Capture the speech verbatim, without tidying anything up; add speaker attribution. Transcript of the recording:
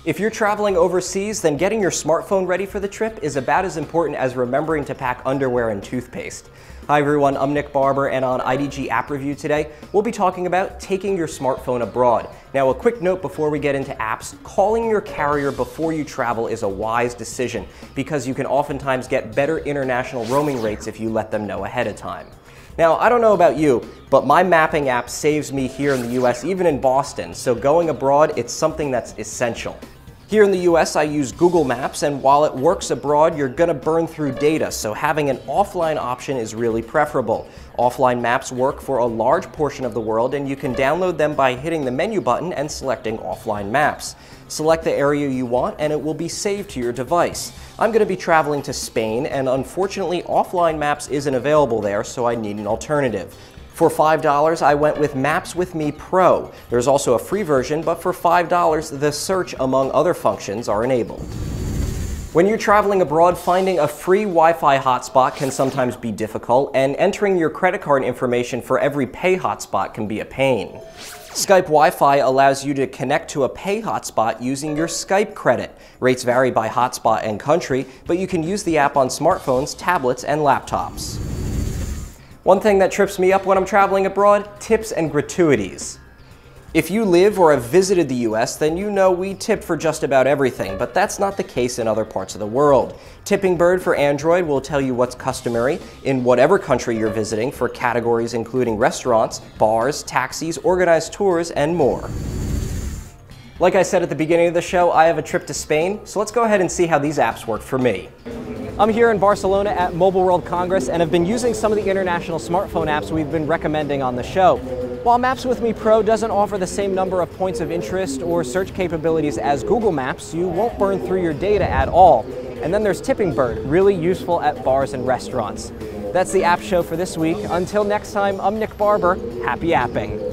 Speaker 1: If you're traveling overseas, then getting your smartphone ready for the trip is about as important as remembering to pack underwear and toothpaste. Hi everyone, I'm Nick Barber, and on I D G App Review today, we'll be talking about taking your smartphone abroad. Now, a quick note before we get into apps: calling your carrier before you travel is a wise decision because you can oftentimes get better international roaming rates if you let them know ahead of time. Now, I don't know about you, but my mapping app saves me here in the U S, even in Boston, so going abroad, it's something that's essential. Here in the U S, I use Google Maps, and while it works abroad, you're gonna burn through data, so having an offline option is really preferable. Offline maps work for a large portion of the world, and you can download them by hitting the menu button and selecting Offline Maps. Select the area you want, and it will be saved to your device. I'm gonna be traveling to Spain, and unfortunately, Offline Maps isn't available there, so I need an alternative. For five dollars, I went with Maps with Me Pro. There's also a free version, but for five dollars, the search, among other functions, are enabled. When you're traveling abroad, finding a free Wi-Fi hotspot can sometimes be difficult, and entering your credit card information for every pay hotspot can be a pain. Skype Wi-Fi allows you to connect to a pay hotspot using your Skype credit. Rates vary by hotspot and country, but you can use the app on smartphones, tablets, and laptops. One thing that trips me up when I'm traveling abroad: tips and gratuities. If you live or have visited the U S, then you know we tip for just about everything, but that's not the case in other parts of the world. Tipping Bird for Android will tell you what's customary in whatever country you're visiting for categories including restaurants, bars, taxis, organized tours, and more. Like I said at the beginning of the show, I have a trip to Spain, so let's go ahead and see how these apps work for me. I'm here in Barcelona at Mobile World Congress and have been using some of the international smartphone apps we've been recommending on the show. While Maps with Me Pro doesn't offer the same number of points of interest or search capabilities as Google Maps, you won't burn through your data at all. And then there's Tipping Bird, really useful at bars and restaurants. That's the App Show for this week. Until next time, I'm Nick Barber. Happy apping.